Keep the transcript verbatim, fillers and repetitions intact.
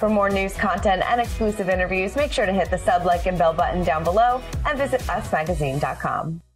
For more news, content, and exclusive interviews, make sure to hit the sub, like, and bell button down below and visit us magazine dot com.